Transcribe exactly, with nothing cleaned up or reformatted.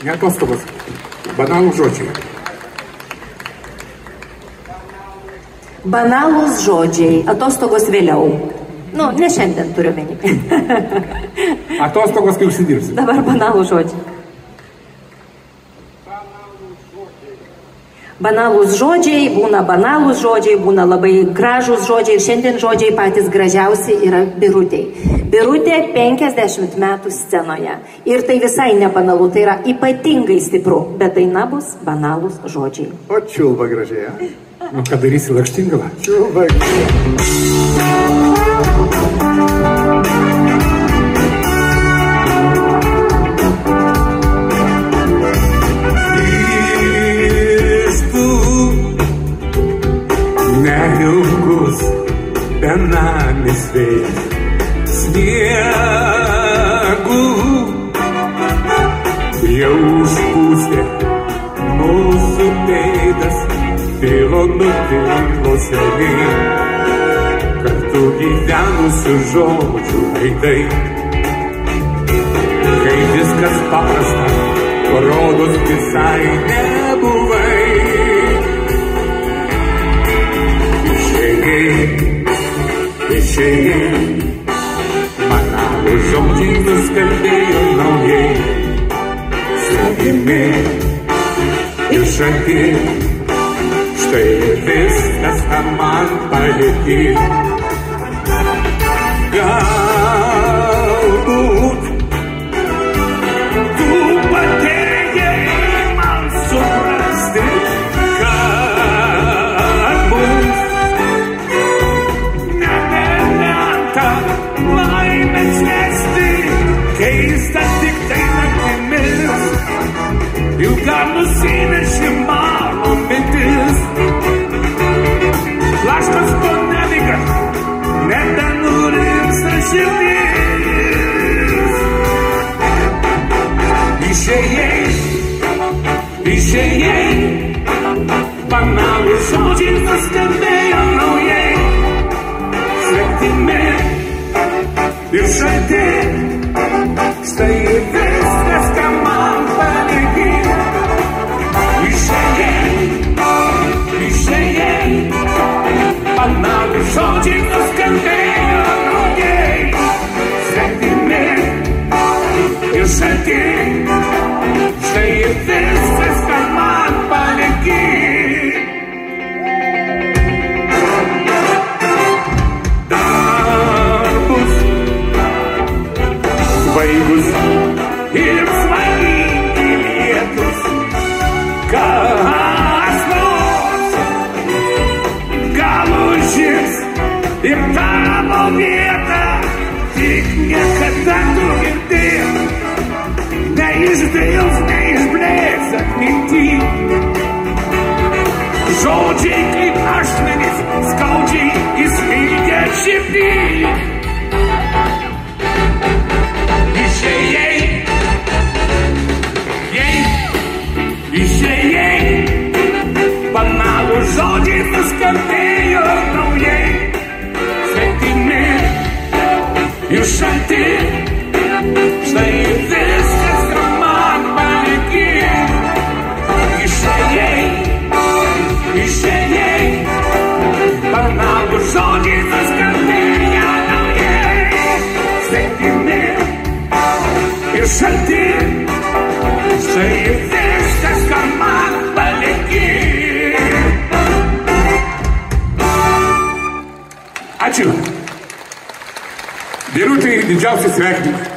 Ne atostogos. Banalūs žodžiai. Banalūs žodžiai. Atostogos vėliau. Nu, ne šiandien turiu menį. Atostogos, kai užsidirbsi. Dabar banalūs žodžiai. Banalūs žodžiai, būna banalūs žodžiai, būna labai gražūs žodžiai ir šiandien žodžiai patys gražiausi yra Birutei. Birutė penkiasdešimt metų scenoje ir tai visai nebanalu, tai yra ypatingai stipru, bet daina bus banalūs žodžiai. O čiulba gražiai, ja? Nu, ką darysi lakštingalą? Čiulba gražiai. Neilgus benamis vėjas sniegu jau užpūstė mūsų pėdas, tilo nutilo seniai, kartu gyvenusių žodžių veidai. Kai viskas paprasta, rodos visai nebuvai. Išėjai, banalūs žodžiai nuskambėjo naujai, svetimi ir šalti, štai viskas, ką man palieki. Galbūt tu padėjai man suprasti, kad mums laimės nesti, keista tik tai naktimis, ilgam nusineši mano mintis. Laškas po nemiga, nebenurimsta širdis. Išėjai, išėjai, banalūs žodžiai nuskambėjo naujai, svetimi ir šalti, štai viskas, ką man palieki. Išėjai, išėjai, banalūs žodžiai nuskambėjo naujai, svetimi ir šalti, štai viskas, ką man palieki. Baigus ir svagingi lietus, kas nors gal užims ir tavo vietą, tik niekada tu girdėk, neišdils, neišblėks atminty. Žodžiai kaip ašmenys, skaudžiai įsmeigia širdį. Išėjai, išėjai, banalūs žodžiai nuskambėjo naujai, svetimi ir šalti, štai viskas, ką man palieki. Išėjai, išėjai, banalūs žodžiai nuskambėjo naujai, svetimi ir šalti, štai viskas, ką man palieki. Ačiū. Birutei didžiausias sveikinimai.